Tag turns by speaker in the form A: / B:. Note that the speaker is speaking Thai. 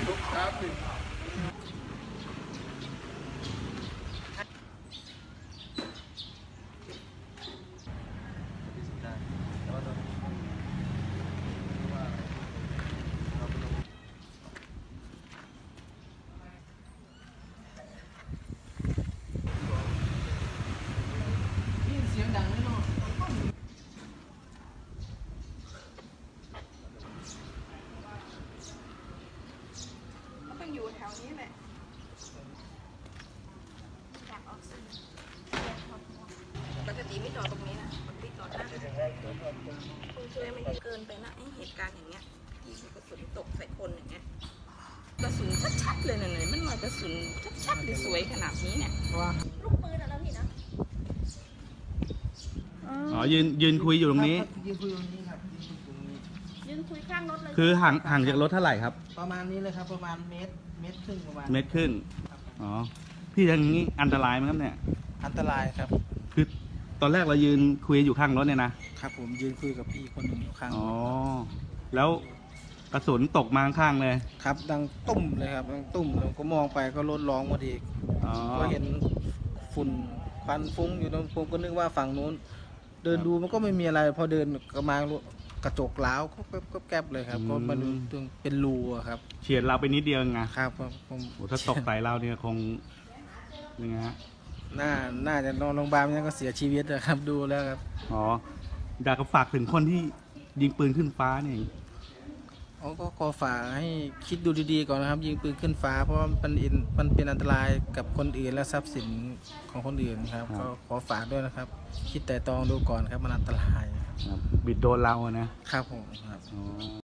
A: ทุกครับหนึ่ง
B: เสียงดังแน่นอน
C: ก็ต้องอยู่แถวนี้แหละอยากออกสื่อปกติไม่จอดตรงนี้นะปกติจอดหน้าคุณช่วยไม่ให้เกินไปนะไอเหตุการณ์อย่างเงี้ยที่กระสุนตกใส่คนอย่างเงี้ยกระสุนชัดๆเลยเนี่ยมันมากระสุนชัดๆเลยสวยขนาดนี้เนี่ยลูกปืนอะไรพี่นะ
D: อ๋อยืนคุยอยู่ตรงนี้
B: ยืนคุยตรงนี้ครับยืนคุยตรงนี้
C: ยืนคุยข้างรถเลย
D: คือห่างจากรถเท่าไหร่ครับ
B: ประมาณนี้เลยครับประมาณเมตรครึ่งประมาณ
D: เมตรครึ่งอ๋อพี่อย่างนี้อันตรายไหมครับเนี่ย
B: อันตรายครับ
D: คือตอนแรกเรายืนคุยอยู่ข้างรถเนี่ยนะครับ
B: ผมยืนคุยกับพี่คนหนึ่งอยู่ข้าง
D: อ๋อ
B: รถ
D: แล้วกระสุนตกมาข้างๆเลย
B: ครับดังตุ้มเลยครับดังตุ้มแล้วก็มองไปก็รถร้องพอดี
D: อ๋อ
B: ก็เห็นฝุ่นควันฟุ้งอยู่ตรงผมก็นึกว่าฝั่งนู้น เดินดูมันก็ไม่มีอะไรพอเดินก็มากระจกล้าวก็แก๊บเลยครับก็มาดูตรงเป็นรูอะครับ
D: เฉียดเราไปนิดเดียวไง
B: ครับผม
D: โอ้ถ้าตกใส่เราเนี่ยคงยังไงฮะ
B: น่าจะนอนโรงพยาบาลยังก็เสียชีวิตนะครับดูแล้วครับ
D: อ๋ออยากจะฝากถึงคนที่ยิงปืนขึ้นฟ้าเนี่ย
B: ก็ขอฝากให้คิดดูดีๆก่อนนะครับ ยิงปืนขึ้นฟ้าเพราะว่ามันเป็นอันตรายกับคนอื่นและทรัพย์สินของคนอื่นครับก็ขอฝากด้วยนะครับ คิดแต่ตรองดูก่อนครับมันอันตราย
D: ครับบิดโดนเราอะนะครับ
B: ผมครับ
D: อ๋อ